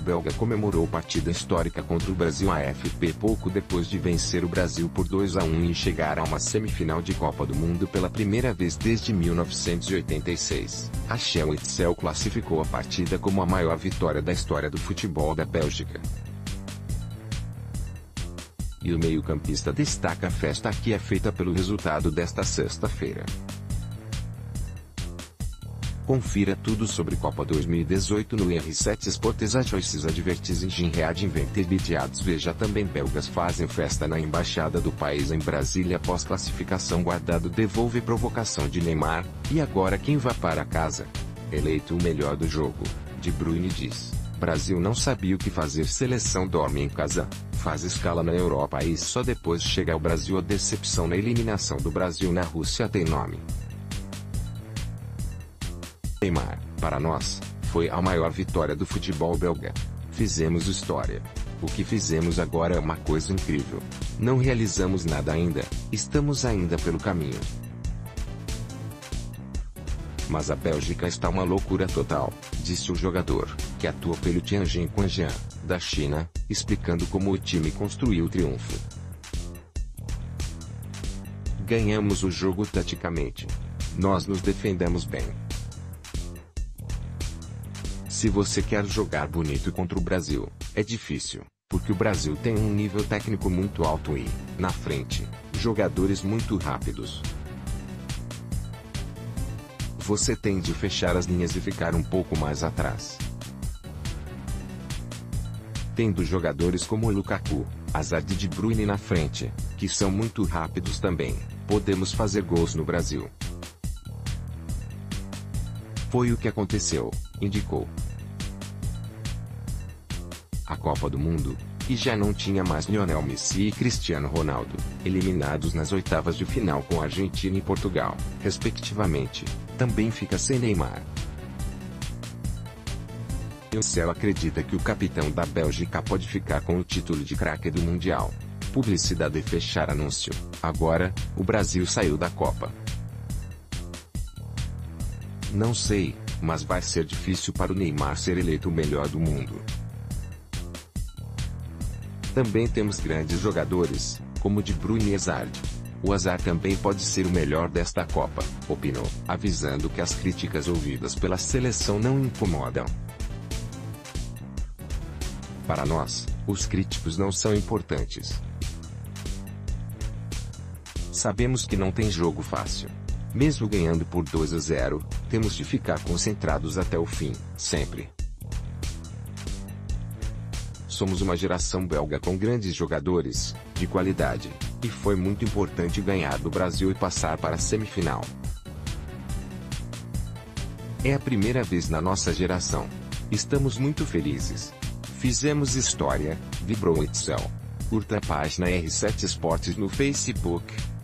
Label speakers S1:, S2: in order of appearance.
S1: belga comemorou partida histórica contra o Brasil AFP pouco depois de vencer o Brasil por 2-1 e chegar a uma semifinal de Copa do Mundo pela primeira vez desde 1986. A Shell Itzel classificou a partida como a maior vitória da história do futebol da Bélgica. E o meio-campista destaca a festa que é feita pelo resultado desta sexta-feira. Confira tudo sobre Copa 2018 no R7 Sports. A Choices Advertising Read Invented Ads. Veja também: belgas fazem festa na embaixada do país em Brasília após classificação. Guardado devolve provocação de Neymar, e agora quem vai para casa? Eleito o melhor do jogo, De Bruyne diz: Brasil não sabia o que fazer. Seleção dorme em casa, faz escala na Europa e só depois chega ao Brasil. A decepção na eliminação do Brasil na Rússia tem nome. Neymar, para nós, foi a maior vitória do futebol belga. Fizemos história. O que fizemos agora é uma coisa incrível. Não realizamos nada ainda, estamos ainda pelo caminho. Mas a Bélgica está uma loucura total, disse o jogador, que atua pelo Tianjin Quanjian, da China, explicando como o time construiu o triunfo. Ganhamos o jogo taticamente. Nós nos defendemos bem. Se você quer jogar bonito contra o Brasil, é difícil, porque o Brasil tem um nível técnico muito alto e, na frente, jogadores muito rápidos. Você tem de fechar as linhas e ficar um pouco mais atrás. Tendo jogadores como o Lukaku, Hazard e De Bruyne na frente, que são muito rápidos também, podemos fazer gols no Brasil. Foi o que aconteceu, indicou. A Copa do Mundo, que já não tinha mais Lionel Messi e Cristiano Ronaldo, eliminados nas oitavas de final com Argentina e Portugal, respectivamente, também fica sem Neymar. O Céu acredita que o capitão da Bélgica pode ficar com o título de craque do Mundial. Publicidade e fechar anúncio. Agora, o Brasil saiu da Copa. Não sei, mas vai ser difícil para o Neymar ser eleito o melhor do mundo. Também temos grandes jogadores, como De Bruyne e Hazard. O Hazard também pode ser o melhor desta Copa, opinou, avisando que as críticas ouvidas pela seleção não incomodam. Para nós, os críticos não são importantes. Sabemos que não tem jogo fácil. Mesmo ganhando por 2-0, temos de ficar concentrados até o fim, sempre. Somos uma geração belga com grandes jogadores, de qualidade, e foi muito importante ganhar do Brasil e passar para a semifinal. É a primeira vez na nossa geração. Estamos muito felizes. Fizemos história, vibrou Itzel. Curta a página R7 Esportes no Facebook.